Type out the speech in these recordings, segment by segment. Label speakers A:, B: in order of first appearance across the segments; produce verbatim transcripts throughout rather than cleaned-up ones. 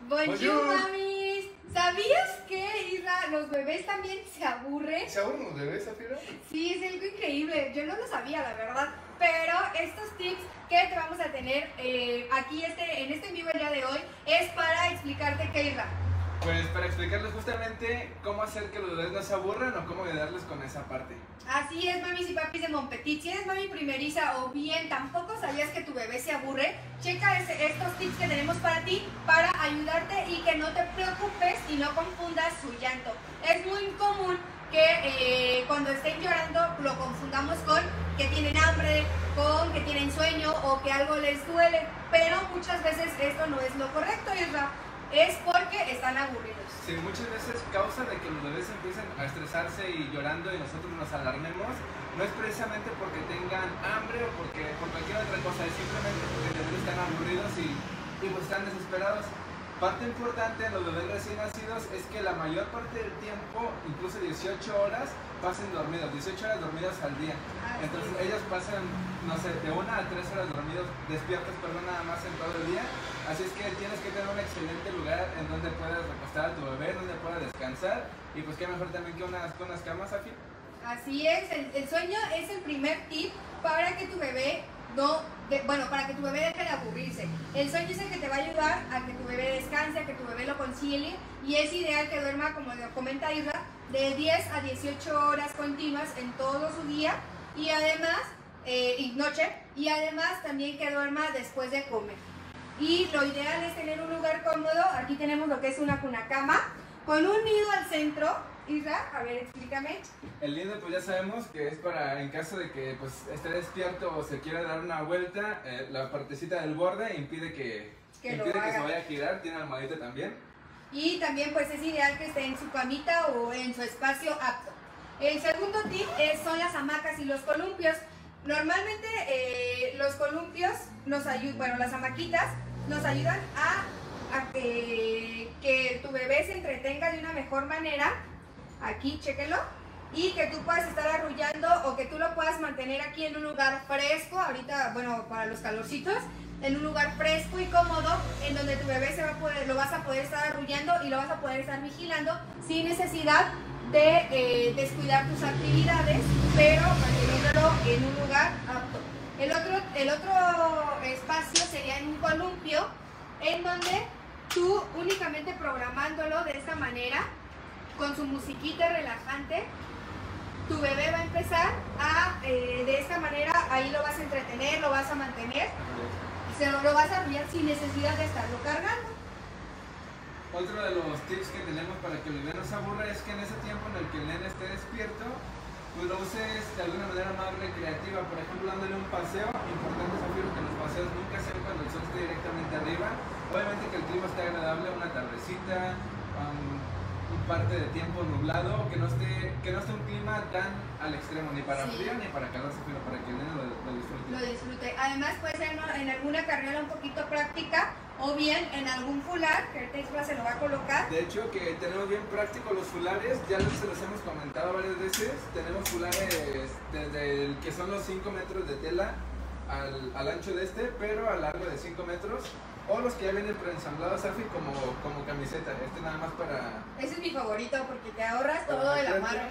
A: Bonjour, mamis. ¿Sabías que, Isra, los bebés también se aburren?
B: ¿Se aburren los bebés, Zafira?
A: Sí, es algo increíble. Yo no lo sabía, la verdad. Pero estos tips que te vamos a tener eh, aquí este, en este en vivo el día de hoy es para explicarte qué, Isra.
B: Pues para explicarles justamente cómo hacer que los bebés no se aburran o cómo ayudarles con esa parte.
A: Así es, mamis y papis de Monpetit. Si eres mami primeriza o bien tampoco sabías que tu bebé se aburre, checa ese, estos tips que tenemos para ti para ayudarte y que no te preocupes y no confundas su llanto. Es muy común que eh, cuando estén llorando lo confundamos con que tienen hambre, con que tienen sueño o que algo les duele, pero muchas veces esto no es lo correcto, Isra. Es porque están aburridos.
B: Sí, muchas veces causa de que los bebés empiecen a estresarse y llorando y nosotros nos alarmemos, no es precisamente porque tengan hambre o porque por cualquier otra cosa, es simplemente porque los bebés están aburridos y, y pues están desesperados. Parte importante en los bebés recién nacidos es que la mayor parte del tiempo, incluso dieciocho horas, pasen dormidos, dieciocho horas dormidos al día.
A: Ah,
B: Entonces
A: sí.
B: ellos pasan, no sé, de una a tres horas dormidos, despiertos, perdón, nada más en todo el día. Así es que tienes que tener un excelente lugar en donde puedas recostar a tu bebé, donde pueda descansar. Y pues qué mejor también que unas, que unas camas, Safi.
A: Así es, el, el sueño es el primer tip para que tu bebé no, de, bueno, para que tu bebé deje de aburrirse. El sueño es el que te va a ayudar a que tu bebé descanse, a que tu bebé lo concilie y es ideal que duerma, como lo comenta Isra, de diez a dieciocho horas continuas en todo su día y además, eh, y noche, y además también que duerma después de comer. Y lo ideal es tener un lugar cómodo. Aquí tenemos lo que es una cunacama con un nido al centro. Isra, a ver, explícame.
B: El nido pues ya sabemos que es para, en caso de que pues esté despierto o se quiera dar una vuelta, eh, la partecita del borde impide que,
A: Que
B: impide
A: lo
B: que se
A: haga.
B: vaya a girar, tiene almohadita también.
A: Y también pues es ideal que esté en su camita o en su espacio apto. El segundo tip es, son las hamacas y los columpios. Normalmente eh, los columpios nos ayudan, bueno, las hamaquitas nos ayudan a, a que, que tu bebé se entretenga de una mejor manera. Aquí, chéquenlo. Y que tú puedas estar arrullando o que tú lo puedas mantener aquí en un lugar fresco. Ahorita, bueno, para los calorcitos, en un lugar fresco y cómodo, en donde tu bebé se va a poder, lo vas a poder estar arrullando y lo vas a poder estar vigilando sin necesidad de eh, descuidar tus actividades, pero manteniéndolo en un lugar apto. El otro, el otro espacio sería en un columpio, en donde tú únicamente programándolo de esta manera, con su musiquita relajante, tu bebé va a empezar a, eh, de esta manera, ahí lo vas a entretener, lo vas a mantener, se lo, lo vas a arrullar sin necesidad de estarlo cargando.
B: Otro de los tips que tenemos para que el bebé no se aburra es que en ese tiempo en el que el nene esté despierto, pues lo uses de alguna manera más recreativa, por ejemplo dándole un paseo. Importante, Zafiro, que los paseos nunca sean cuando el sol esté directamente arriba. Obviamente que el clima esté agradable, una tardecita, um, un parte de tiempo nublado, que no esté, que no esté un clima tan al extremo, ni para
A: Sí.
B: frío ni para calor, Zafiro, para que el nene lo, lo disfrute.
A: Lo disfrute. Además puede ser ¿no? en alguna carriola un poquito práctica o bien en algún fular, que ahorita Isra se lo va a colocar.
B: De hecho, que tenemos bien práctico los fulares, ya se los hemos comentado varias veces. Tenemos fulares desde el que son los cinco metros de tela al, al ancho de este, pero a largo de cinco metros. O los que ya vienen preensamblados, Safi, como, como camiseta. Este nada más para...
A: Ese es mi favorito porque te ahorras
B: Para
A: todo el
B: meterte.
A: amarre.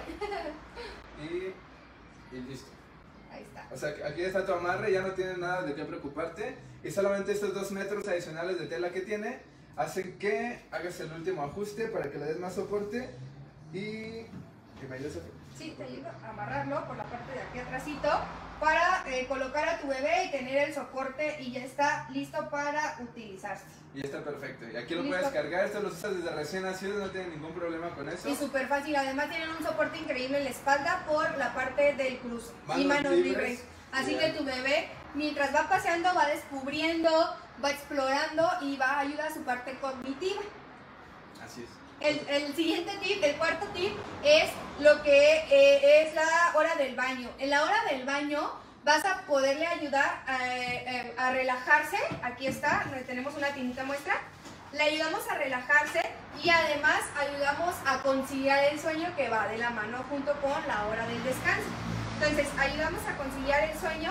B: Y, y listo.
A: Ahí está.
B: O sea, que aquí está tu amarre, ya no tienes nada de qué preocuparte. Y solamente estos dos metros adicionales de tela que tiene hacen que hagas el último ajuste para que le des más soporte. Y... ¿Que me ayudes, Safi?
A: Sí, te ayudo a amarrarlo por la parte de aquí atrásito para eh, colocar a tu bebé y tener el soporte y ya está listo para utilizarse.
B: Y está perfecto. Y aquí lo
A: Listo.
B: puedes cargar, esto lo usas desde recién nacido, no tiene ningún problema con eso.
A: Y súper fácil, además tienen un soporte increíble en la espalda por la parte del cruce y
B: Manos
A: manos
B: libres.
A: libres. Así
B: Ideal.
A: que tu bebé, mientras va paseando, va descubriendo, va explorando y va a ayudar a su parte cognitiva.
B: Así es.
A: El, el siguiente tip, el cuarto tip, es lo que eh, es la hora del baño. En la hora del baño vas a poderle ayudar a, eh, a relajarse. Aquí está, tenemos una tinta muestra. Le ayudamos a relajarse y además ayudamos a conciliar el sueño que va de la mano junto con la hora del descanso. Entonces ayudamos a conciliar el sueño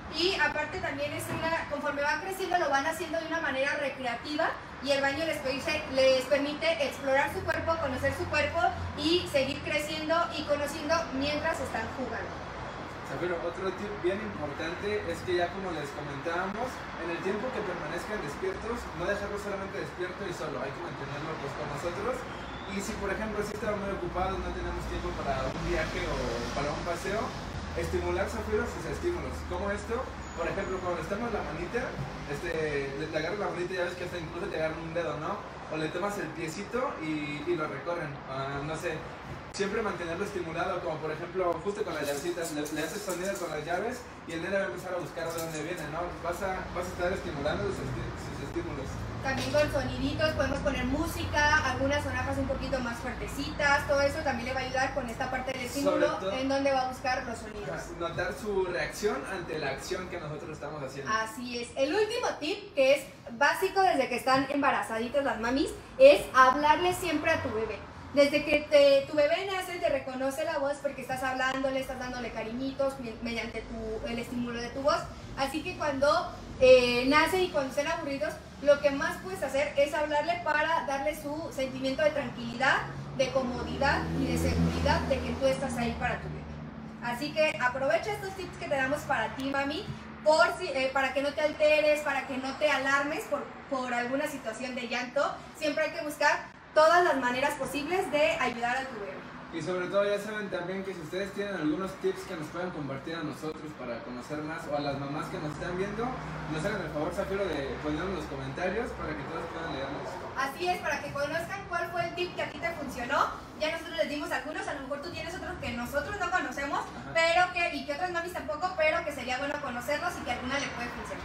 A: Y aparte también es una, conforme van creciendo lo van haciendo de una manera recreativa y el baño les, les permite explorar su cuerpo, conocer su cuerpo y seguir creciendo y conociendo mientras están jugando.
B: Pero otro tip bien importante es que ya como les comentábamos, en el tiempo que permanezcan despiertos, no dejarlos solamente despierto y solo, hay que mantenerlo pues con nosotros. Y si por ejemplo si estamos muy ocupados, no tenemos tiempo para un viaje o para un paseo, estimular Zafiro sus estímulos. ¿Cómo esto? Por ejemplo, cuando le tomas la manita, este, le, le agarras la manita y ya ves que hasta incluso te agarran un dedo, ¿no? O le tomas el piecito y, y lo recorren, uh, no sé. Siempre mantenerlo estimulado, como por ejemplo, justo con las llavecitas, le, le haces sonido con las llaves y el nene va a empezar a buscar de dónde viene, ¿no? Vas a, vas a estar estimulando sus, sus estímulos.
A: También con soniditos, podemos poner música, algunas sonajas un poquito más fuertecitas, todo eso también le va a ayudar con esta parte del estímulo todo, en donde va a buscar los sonidos.
B: Notar su reacción ante la acción que nosotros estamos haciendo.
A: Así es. El último tip, que es básico desde que están embarazaditas las mamis, es hablarle siempre a tu bebé. Desde que te, tu bebé nace, te reconoce la voz porque estás hablándole, estás dándole cariñitos mediante tu, el estímulo de tu voz. Así que cuando eh, nace y cuando estén aburridos, lo que más puedes hacer es hablarle para darle su sentimiento de tranquilidad, de comodidad y de seguridad de que tú estás ahí para tu bebé. Así que aprovecha estos tips que te damos para ti, mami, por si, eh, para que no te alteres, para que no te alarmes por, por alguna situación de llanto. Siempre hay que buscar todas las maneras posibles de ayudar a tu bebé.
B: Y sobre todo ya saben también que si ustedes tienen algunos tips que nos puedan compartir a nosotros para conocer más o a las mamás que nos están viendo, nos hagan el favor, Zafiro, de ponernos en los comentarios para que todos puedan leerlos.
A: Así es, para que conozcan cuál fue el tip que a ti te funcionó. Ya nosotros les dimos algunos, a lo mejor tú tienes otros que nosotros no conocemos, Ajá. pero que, y que otras mamis tampoco, pero que sería bueno conocerlos y que a alguna le puede funcionar.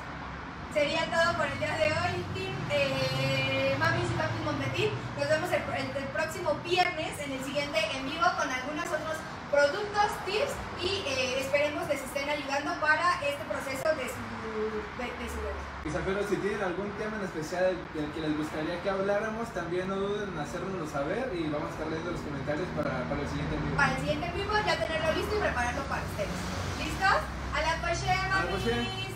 A: Sería todo por el día de hoy, team eh, Mamis y Papis Montpetit. Nos vemos el, el, el próximo viernes en el siguiente en vivo con algunos otros productos, tips y eh, esperemos les estén ayudando para este proceso de su, de, de su bebé.
B: Y Zafiro, si tienen algún tema en especial del que les gustaría que habláramos, también no duden en hacérnoslo saber y vamos a estar leyendo los comentarios para, para el siguiente en vivo.
A: Para el siguiente en vivo ya tenerlo listo y prepararlo para ustedes. ¿Listos? A la coche, mamis.